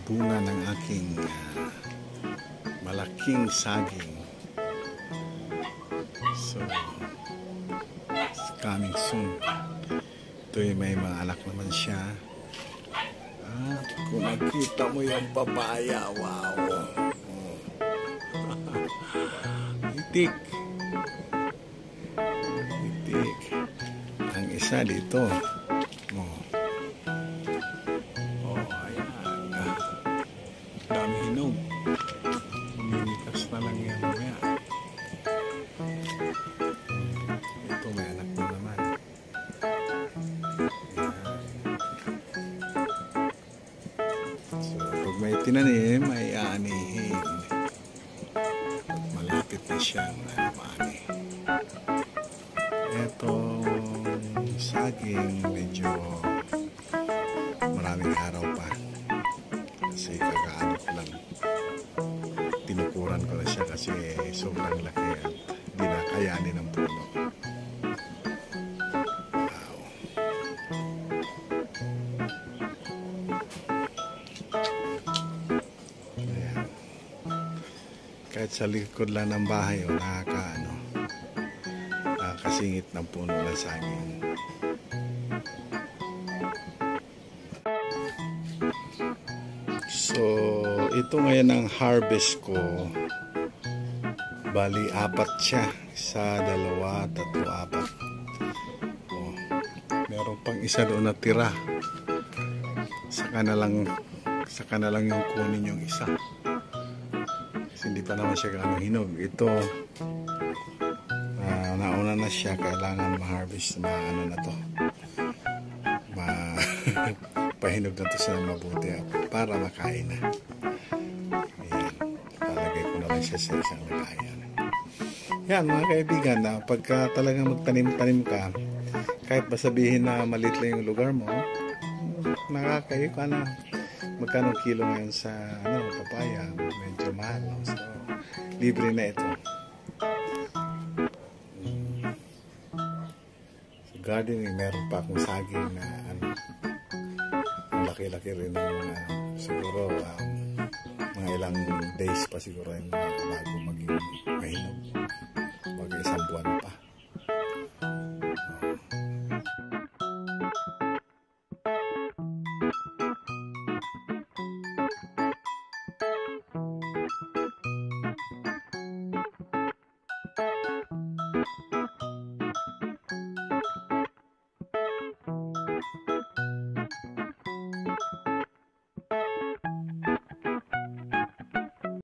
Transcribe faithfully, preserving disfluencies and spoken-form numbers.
bunga ng aking uh, malaking saging. So, it's coming soon. Ito'y may mga anak naman siya. At kung nakita mo yung papaya, wow! Itik. Itik. Ang isa dito. Oh. Oh, ayan. Dami hinog. Lilitas na lang yan. Mamaya. Ito may anak na naman. Ayan. So, pag may tinanim, may aanihin. Pag malapit na siyang maani. Itong saging medyo maraming araw pa kasi kakaano ko lang, tinukuran ko na siya kasi sobrang laki at di na kayanin ng puno. Wow. Ayan. Kahit sa likod lang ng bahay o nakakaano, nakakasingit ng puno ng saging. So, ito ngayon ang harvest ko. Bali, apat siya. Isa, dalawa, tatlo, apat. Oh, meron pang isa doon na tira. Saka na lang, saka na lang yung kunin yung isa. Kasi hindi pa naman siya gaano hinog. Ito, uh, nauna na siya. Kailangan ma-harvest, ma-ano na to. Ma... pahinog na to sa mabuti para makain na. Ayan. Palagay ko na lang siya sa isang lagayan. Yan mga kaibigan, na pagka talagang magtanim-tanim ka, kahit masabihin na maliit lang yung lugar mo, nakakayo ka na. Magkano kilo ngayon sa ano, papaya, medyo mahal. No? So, libre na ito. So, gardening, meron pa akong saging na ano, laki-laki rin ng mga siguro um, mga ilang days pa siguro yung bago maging mahinog.